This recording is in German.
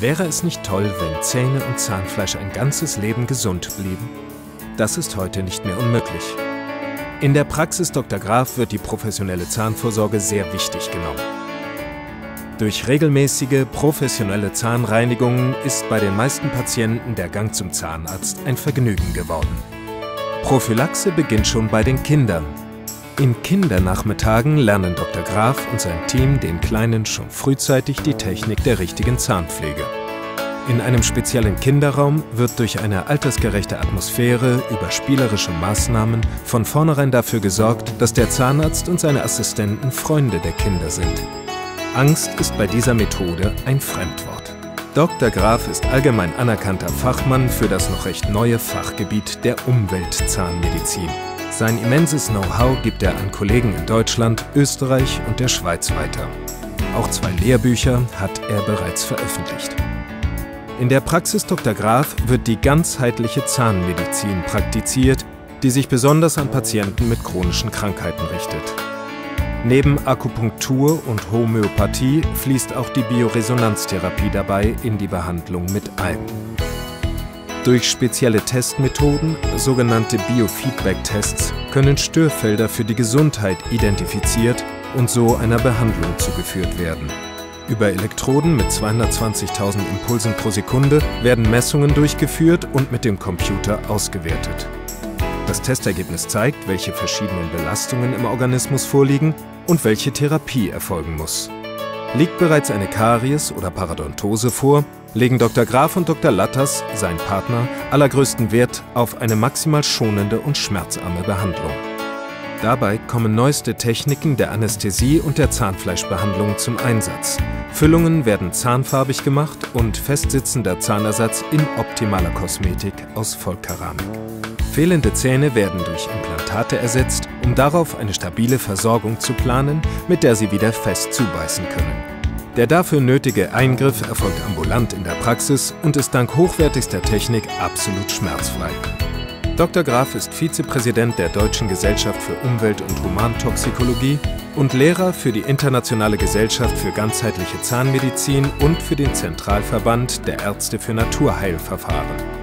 Wäre es nicht toll, wenn Zähne und Zahnfleisch ein ganzes Leben gesund blieben? Das ist heute nicht mehr unmöglich. In der Praxis Dr. Graf wird die professionelle Zahnvorsorge sehr wichtig genommen. Durch regelmäßige, professionelle Zahnreinigungen ist bei den meisten Patienten der Gang zum Zahnarzt ein Vergnügen geworden. Prophylaxe beginnt schon bei den Kindern. In Kindernachmittagen lernen Dr. Graf und sein Team den Kleinen schon frühzeitig die Technik der richtigen Zahnpflege. In einem speziellen Kinderraum wird durch eine altersgerechte Atmosphäre über spielerische Maßnahmen von vornherein dafür gesorgt, dass der Zahnarzt und seine Assistenten Freunde der Kinder sind. Angst ist bei dieser Methode ein Fremdwort. Dr. Graf ist allgemein anerkannter Fachmann für das noch recht neue Fachgebiet der Umweltzahnmedizin. Sein immenses Know-how gibt er an Kollegen in Deutschland, Österreich und der Schweiz weiter. Auch 2 Lehrbücher hat er bereits veröffentlicht. In der Praxis Dr. Graf wird die ganzheitliche Zahnmedizin praktiziert, die sich besonders an Patienten mit chronischen Krankheiten richtet. Neben Akupunktur und Homöopathie fließt auch die Bioresonanztherapie dabei in die Behandlung mit ein. Durch spezielle Testmethoden, sogenannte Biofeedback-Tests, können Störfelder für die Gesundheit identifiziert und so einer Behandlung zugeführt werden. Über Elektroden mit 220.000 Impulsen pro Sekunde werden Messungen durchgeführt und mit dem Computer ausgewertet. Das Testergebnis zeigt, welche verschiedenen Belastungen im Organismus vorliegen und welche Therapie erfolgen muss. Liegt bereits eine Karies oder Parodontose vor, legen Dr. Graf und Dr. Latters, sein Partner, allergrößten Wert auf eine maximal schonende und schmerzarme Behandlung. Dabei kommen neueste Techniken der Anästhesie und der Zahnfleischbehandlung zum Einsatz. Füllungen werden zahnfarbig gemacht und festsitzender Zahnersatz in optimaler Kosmetik aus Vollkeramik. Fehlende Zähne werden durch Implantate ersetzt, um darauf eine stabile Versorgung zu planen, mit der sie wieder fest zubeißen können. Der dafür nötige Eingriff erfolgt ambulant in der Praxis und ist dank hochwertigster Technik absolut schmerzfrei. Dr. Graf ist Vizepräsident der Deutschen Gesellschaft für Umwelt- und Humantoxikologie und Lehrer für die Internationale Gesellschaft für ganzheitliche Zahnmedizin und für den Zentralverband der Ärzte für Naturheilverfahren.